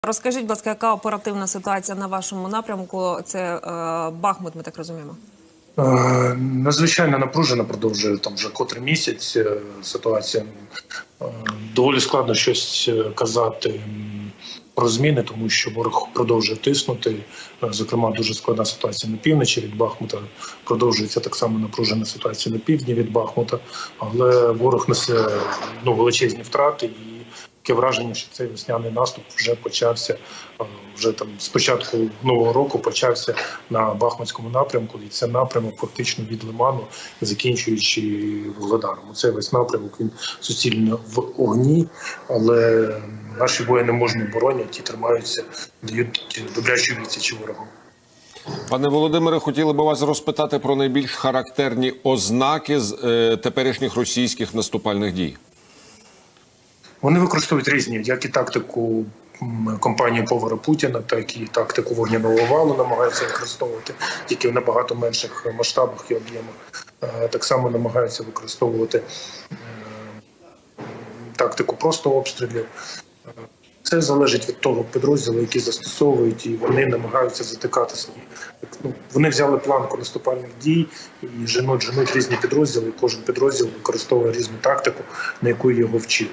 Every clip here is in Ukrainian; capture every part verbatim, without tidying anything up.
Розкажіть, будь ласка, яка оперативна ситуація на вашому напрямку? Це е, Бахмут, ми так розуміємо? Е, надзвичайно напружена, продовжує там вже котрий місяць е, ситуація. Е, доволі складно щось казати про зміни, тому що ворог продовжує тиснути. Е, зокрема, дуже складна ситуація на півночі від Бахмута. Продовжується так само напружена ситуація на півдні від Бахмута. Але ворог несе ну, величезні втрати. І таке враження, що цей весняний наступ вже почався, вже там з початку нового року почався на Бахмутському напрямку, і це напрямок фактично від Лиману, закінчуючи Вугледаром. Цей весь напрямок, він суцільно в огні, але наші воїни мужньо боронять і тримаються, дають добрячу відсіч ворогу. Пане Володимире, хотіли би вас розпитати про найбільш характерні ознаки з е, теперішніх російських наступальних дій. Вони використовують різні, як і тактику компанії повара Путіна, так і тактику вогняного валу намагаються використовувати, тільки в набагато менших масштабах і об'ємах. Так само намагаються використовувати тактику просто обстрілів. Це залежить від того підрозділу, який застосовують, і вони намагаються затикати свої. Ну, вони взяли планку наступальних дій і женуть, женуть різні підрозділи, і кожен підрозділ використовує різну тактику, на яку його вчили.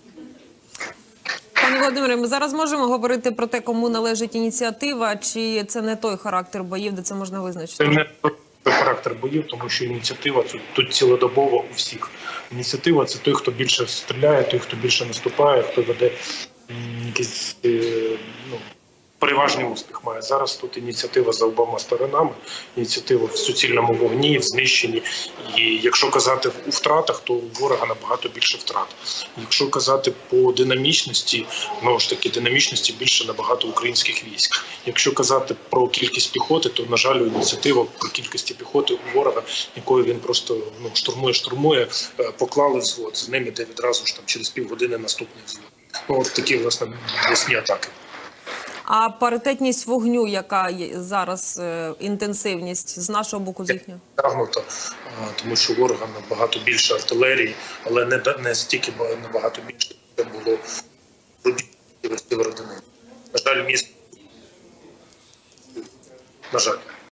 Пане Володимире, ми зараз можемо говорити про те, кому належить ініціатива, чи це не той характер боїв, де це можна визначити? Це не той характер боїв, тому що ініціатива тут, тут цілодобово у всіх. Ініціатива – це той, хто більше стріляє, той, хто більше наступає, хто веде якийсь ну, переважний успіх має. Зараз тут ініціатива за обома сторонами, ініціатива в суцільному вогні, в знищенні. І якщо казати у втратах, то у ворога набагато більше втрат. Якщо казати по динамічності, знову ж таки, динамічності більше набагато українських військ. Якщо казати про кількість піхоти, то, на жаль, ініціатива по кількості піхоти у ворога, якою він просто ну, штурмує-штурмує, поклали взвод. З ним іде відразу ж там через півгодини наступний взвод. Ну, от такі, власне, ясні атаки. А паритетність вогню, яка є зараз, е, інтенсивність з нашого боку, з їхнього? Тягнуто, тому що ворога набагато більше артилерії, але не, не стільки набагато більше, це було в родині. На жаль, місто. На жаль.